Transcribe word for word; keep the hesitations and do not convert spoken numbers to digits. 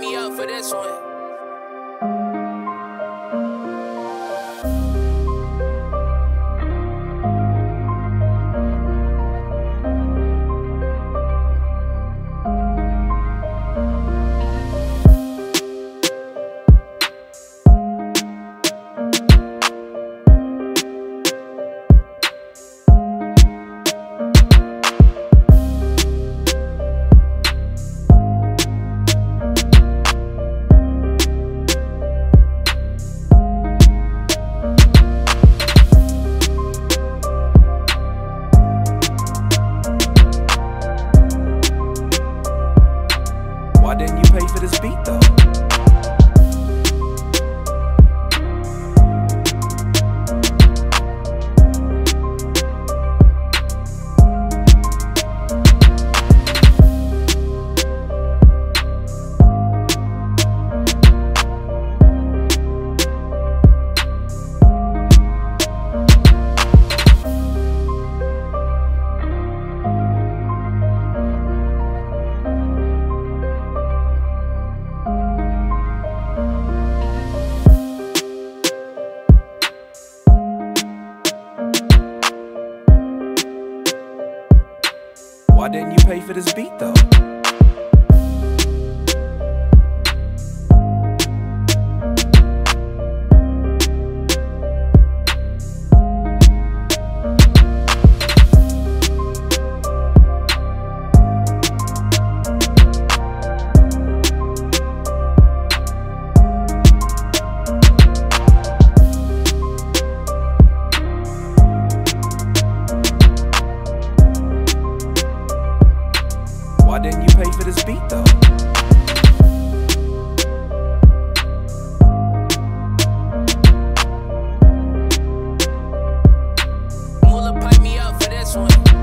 me up for this one. Why didn't you pay for this beat though? Why didn't you pay for this beat though? Why didn't you pay for this beat though? Mula pipe me up for this one.